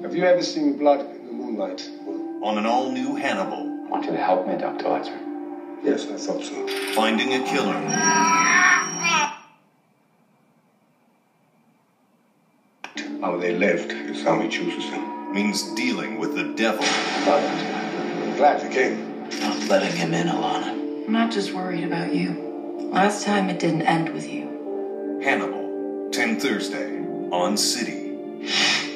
Have you ever seen blood in the moonlight? On an all-new Hannibal. I want you to help me, Dr. Ledger. Yes, I thought so. Finding a killer. How they lived is how he chooses them. Means dealing with the devil. I'm glad you came. Not letting him in, Alana. I'm not just worried about you. Last time it didn't end with you. Hannibal. 10 Thursday on City.